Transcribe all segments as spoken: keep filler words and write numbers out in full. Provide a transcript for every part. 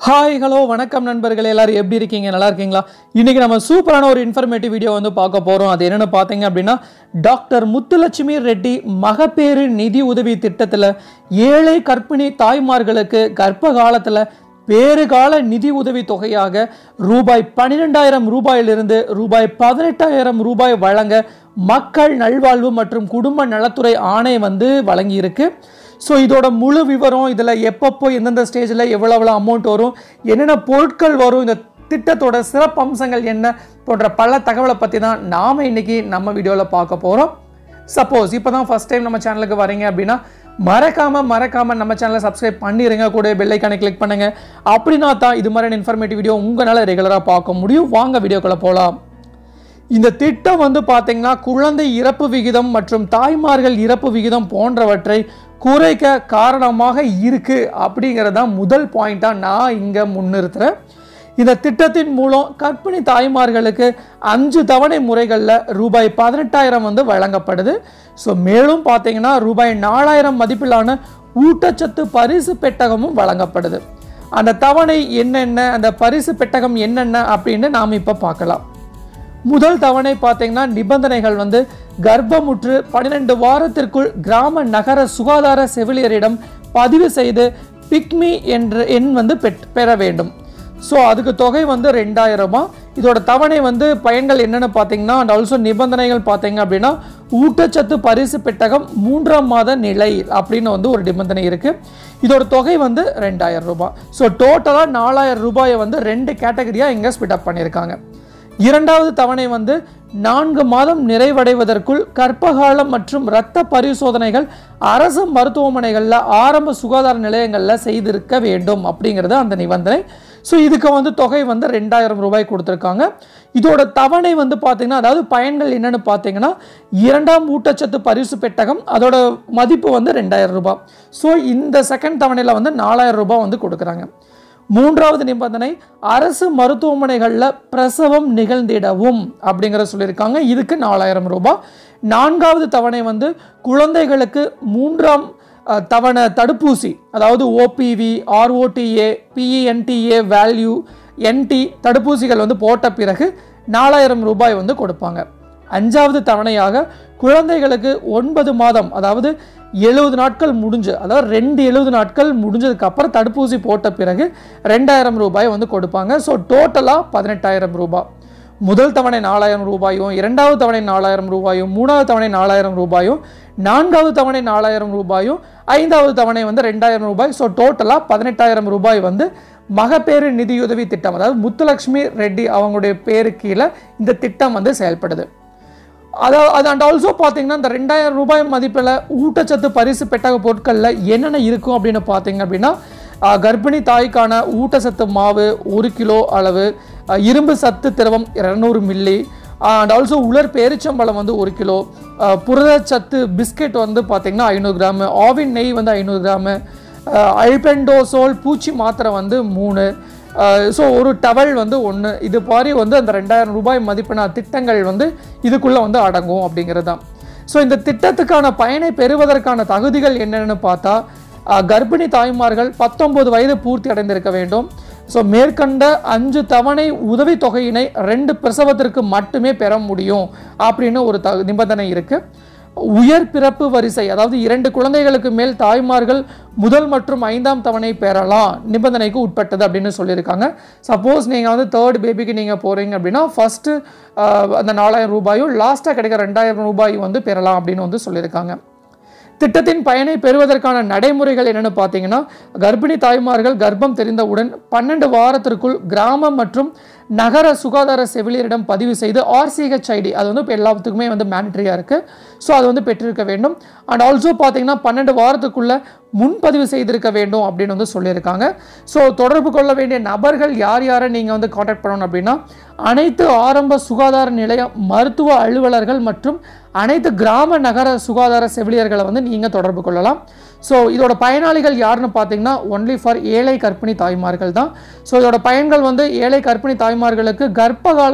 Hi hello வணக்கம் நண்பர்களே, எல்லாரும் எப்படி இருக்கீங்க? நல்லா இருக்கீங்களா? இன்றைக்கி நம்ம சூப்பரான ஒரு இன்ஃபர்மேட்டிவ் வீடியோ வந்து பார்க்க போகிறோம். அது என்னென்னு பார்த்தீங்க அப்படின்னா, டாக்டர் முத்துலட்சுமி ரெட்டி மகப்பேறு நிதி உதவி திட்டத்தில் ஏழை கர்ப்பிணி தாய்மார்களுக்கு கர்ப்ப காலத்தில் வேறு கால நிதி உதவி தொகையாக ரூபாய் பன்னிரெண்டாயிரம் ரூபாயிலிருந்து ரூபாய் பதினெட்டாயிரம் ரூபாய் வழங்க மக்கள் நல்வாழ்வு மற்றும் குடும்ப நலத்துறை ஆணை வந்து வழங்கியிருக்கு. ஸோ இதோட முழு விவரம், இதில் எப்பப்போ எந்தெந்த ஸ்டேஜில் எவ்வளோ எவ்வளோ அமௌண்ட் வரும், என்னென்ன பொருட்கள் வரும், இந்த திட்டத்தோட சிறப்பு அம்சங்கள் என்ன போன்ற பல தகவலை பற்றி தான் நாம் இன்றைக்கி நம்ம வீடியோவில் பார்க்க போகிறோம். சப்போஸ் இப்போ தான் ஃபஸ்ட் டைம் நம்ம சேனலுக்கு வரீங்க அப்படின்னா மறக்காமல் மறக்காமல் நம்ம சேனலை சப்ஸ்கிரைப் பண்ணிடுங்க, கூட பெல் ஐக்கானை கிளிக் பண்ணுங்கள். அப்படின்னா தான் இது மாதிரியான இன்ஃபர்மேட்டிவ் வீடியோ உங்களால் ரெகுலராக பார்க்க முடியும். வாங்க வீடியோக்குள்ளே போகலாம். இந்த திட்டம் வந்து பார்த்தீங்கன்னா குழந்தை இறப்பு விகிதம் மற்றும் தாய்மார்கள் இறப்பு விகிதம் போன்றவற்றை குறைக்க காரணமாக இருக்கு அப்படிங்கிறது தான் முதல் பாயிண்டாக நான் இங்கே முன்னிறுத்துறேன். இந்த திட்டத்தின் மூலம் கர்ப்பிணி தாய்மார்களுக்கு அஞ்சு தவணை முறைகளில் ரூபாய் பதினெட்டாயிரம் வந்து வழங்கப்படுது. ஸோ மேலும் பார்த்தீங்கன்னா ரூபாய் நாலாயிரம் மதிப்பிலான ஊட்டச்சத்து பரிசு பெட்டகமும் வழங்கப்படுது. அந்த தவணை என்னென்ன, அந்த பரிசு பெட்டகம் என்னென்ன அப்படின்னு நாம் இப்போ பார்க்கலாம். முதல் தவணை பார்த்தீங்கன்னா நிபந்தனைகள் வந்து கர்ப்பமுற்று பன்னிரெண்டு வாரத்திற்குள் கிராம நகர சுகாதார செவிலியரிடம் பதிவு செய்து பிக்மி என்ற எண் வந்து பெற வேண்டும். ஸோ அதுக்கு தொகை வந்து ரெண்டாயிரமா. இதோட தவணை வந்து பயன்கள் என்னென்னு பார்த்தீங்கன்னா அண்ட் ஆல்சோ நிபந்தனைகள் பார்த்தீங்க அப்படின்னா ஊட்டச்சத்து பரிசு பெட்டகம் மூன்றாம் மாத நிலை அப்படின்னு வந்து ஒரு நிபந்தனை இருக்குது. இதோட தொகை வந்து ரெண்டாயிரம் ரூபாய். ஸோ டோட்டலாக நாலாயிரம் ரூபாயை வந்து ரெண்டு கேட்டகரியாக இங்கே ஸ்பிட் அப் பண்ணியிருக்காங்க. இரண்டாவது தவணை வந்து நான்கு மாதம் நிறைவடைவதற்குள் கர்ப்பகாலம் மற்றும் இரத்த பரிசோதனைகள் அரசு மருத்துவமனைகளில் ஆரம்ப சுகாதார நிலையங்களில் செய்திருக்க வேண்டும் அப்படிங்கிறது அந்த நிபந்தனை. ஸோ இதுக்கு வந்து தொகை வந்து ரெண்டாயிரம் ரூபாய் கொடுத்துருக்காங்க. இதோட தவணை வந்து பார்த்தீங்கன்னா, அதாவது பயன்கள் என்னென்னு பார்த்தீங்கன்னா, இரண்டாம் ஊட்டச்சத்து பரிசு பெட்டகம் அதோட மதிப்பு வந்து ரெண்டாயிரம் ரூபாய். ஸோ இந்த செகண்ட் தவணையில் வந்து நாலாயிரம் ரூபாய் வந்து கொடுக்குறாங்க. மூன்றாவது நிபந்தனை அரசு மருத்துவமனைகளில் பிரசவம் நிகழ்ந்திடவும் அப்படிங்கிற சொல்லியிருக்காங்க. இதுக்கு நாலாயிரம் ரூபாய். நான்காவது தவணை வந்து குழந்தைகளுக்கு மூன்றாம் தவணை தடுப்பூசி, அதாவது ஓபிவி, ஆர்ஓடிஏ, பிஇஎன்டிஏ வேல்யூ, என்டி தடுப்பூசிகள் வந்து போட்ட பிறகு நாலாயிரம் ரூபாய் வந்து கொடுப்பாங்க. அஞ்சாவது தவணையாக குழந்தைகளுக்கு ஒன்பது மாதம், அதாவது எழுபது நாட்கள் முடிஞ்சு, அதாவது ரெண்டு எழுபது நாட்கள் முடிஞ்சதுக்கு அப்புறம் தடுப்பூசி போட்ட பிறகு ரெண்டாயிரம் ரூபாய் வந்து கொடுப்பாங்க. ஸோ டோட்டலாக பதினெட்டாயிரம் ரூபாய். முதல் தவணை நாலாயிரம் ரூபாயும், இரண்டாவது தவணை நாலாயிரம் ரூபாயும், மூணாவது தவணை நாலாயிரம் ரூபாயும், நான்காவது தவணை நாலாயிரம் ரூபாயும், ஐந்தாவது தவணை வந்து ரெண்டாயிரம் ரூபாய். ஸோ டோட்டலாக பதினெட்டாயிரம் ரூபாய் வந்து மகப்பேறு நிதியுதவி திட்டம், அதாவது முத்துலட்சுமி ரெட்டி அவங்களுடைய பேரு கீழே இந்த திட்டம் வந்து செயல்படுது. அதாவது அது அண்ட் ஆல்சோ பார்த்தீங்கன்னா இந்த ரெண்டாயிரம் ரூபாய் மதிப்பில் ஊட்டச்சத்து பரிசு பெட்டக பொருட்களில் என்னென்ன இருக்கும் அப்படின்னு பார்த்தீங்க அப்படின்னா, கர்ப்பிணி தாய்க்கான ஊட்டச்சத்து மாவு ஒரு கிலோ அளவு, இரும்பு சத்து திரவம் இரநூறு மில்லி, அண்ட் ஆல்சோ உலர் பேரிச்சம்பழம் வந்து ஒரு கிலோ, புரதச்சத்து பிஸ்கெட் வந்து பார்த்திங்கன்னா ஐநூறு கிராமு, ஆவின் நெய் வந்து ஐநூறு கிராமு, அல்பெண்டோசோல் பூச்சி மாத்திரை வந்து மூணு, ஸோ ஒரு டவல் வந்து ஒன்று. இது மாதிரி வந்து அந்த ரெண்டாயிரம் ரூபாய் மதிப்பின திட்டங்கள் வந்து இதுக்குள்ளே வந்து அடங்கும் அப்படிங்கிறது தான். ஸோ இந்த திட்டத்துக்கான பயனை பெறுவதற்கான தகுதிகள் என்னென்னு பார்த்தா, கர்ப்பிணி தாய்மார்கள் பத்தொன்பது வயது பூர்த்தி அடைந்திருக்க வேண்டும். ஸோ மேற்கண்ட அஞ்சு தவணை உதவி தொகையினை ரெண்டு பிரசவத்திற்கு மட்டுமே பெற முடியும் அப்படின்னு ஒரு த நிபந்தனை இருக்குது. உயர் பிறப்பு வரிசை, அதாவது இரண்டு குழந்தைகளுக்கு மேல் தாய்மார்கள் முதல் மற்றும் ஐந்தாம் தவணை பெறலாம், நிபந்தனைக்கு உட்பட்டது அப்படின்னு சொல்லியிருக்காங்க. சப்போஸ் நீங்கள் வந்து தேர்ட் பேபிக்கு நீங்கள் போகிறீங்க அப்படின்னா ஃபஸ்ட்டு அந்த நாலாயிரம் ரூபாயும் லாஸ்ட்டாக கிடைக்கிற ரெண்டாயிரம் ரூபாய் வந்து பெறலாம் அப்படின்னு வந்து சொல்லியிருக்காங்க. திட்டத்தின் பயனை பெறுவதற்கான நடைமுறைகள் என்னென்னு பார்த்தீங்கன்னா, கர்ப்பிணி தாய்மார்கள் கர்ப்பம் தெரிந்தவுடன் பன்னெண்டு வாரத்திற்குள் கிராம மற்றும் நகர சுகாதார செவிலியரிடம் பதிவு செய்து ஆர்சிஹெச்ஐடி, அது வந்து இப்போ எல்லாத்துக்குமே வந்து மேண்டட்ரியாக இருக்குது. ஸோ அது வந்து பெற்றிருக்க வேண்டும். அண்ட் ஆல்சோ பார்த்தீங்கன்னா பன்னெண்டு வாரத்துக்குள்ளே முன்பதிவு செய்திருக்க வேண்டும் அப்படின்னு வந்து சொல்லியிருக்காங்க. ஸோ தொடர்பு கொள்ள வேண்டிய நபர்கள் யார் யாரை நீங்கள் வந்து காண்டாக்ட் பண்ணணும் அப்படின்னா, அனைத்து ஆரம்ப சுகாதார நிலைய மருத்துவ அலுவலர்கள் மற்றும் அனைத்து கிராம நகர சுகாதார செவிலியர்களை வந்து நீங்கள் தொடர்பு கொள்ளலாம். ஸோ இதோட பயனாளிகள் யாருன்னு பார்த்தீங்கன்னா ஒன்லி ஃபார் ஏழை கர்ப்பிணி தாய்மார்கள் தான். ஸோ இதோட பயன்கள் வந்து ஏழை கர்ப்பிணி தாய்மார்களுக்கு கர்ப்ப காலத்தில்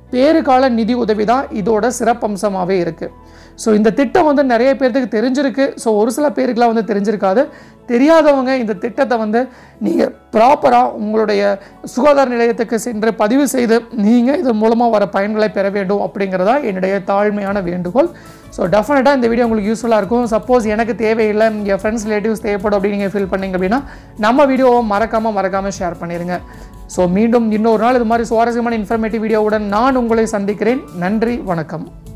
பேறுகால நிதி உதவி தான் இதோட சிறப்பம்சமாகவே இருக்குது. ஸோ இந்த திட்டம் வந்து நிறைய பேர்த்துக்கு தெரிஞ்சிருக்கு. ஸோ ஒரு சில பேருக்குலாம் வந்து தெரிஞ்சிருக்காது. தெரியாதவங்க இந்த திட்டத்தை வந்து நீங்கள் ப்ராப்பராக உங்களுடைய சுகாதார நிலையத்துக்கு சென்று பதிவு செய்து நீங்கள் இது மூலமாக வர பயன்களை பெற வேண்டும் அப்படிங்கிறதா என்னுடைய தாழ்மையான வேண்டுகோள். ஸோ டெஃபினட்டாக இந்த வீடியோ உங்களுக்கு யூஸ்ஃபுல்லாக இருக்கும். சப்போஸ் எனக்கு தேவையில்லை, என் ஃப்ரெண்ட்ஸ் ரிலேட்டிவ்ஸ் தேவைப்படும் அப்படின்னு நீங்கள் ஃபீல் பண்ணிங்க அப்படின்னா நம்ம வீடியோவை மறக்காமல் மறக்காமல் ஷேர் பண்ணிடுங்க. ஸோ மீண்டும் இன்னொரு நாள் இது மாதிரி சுவாரஸ்யமான இன்ஃபர்மேட்டிவ் வீடியோவுடன் நான் உங்களை சந்திக்கிறேன். நன்றி, வணக்கம்.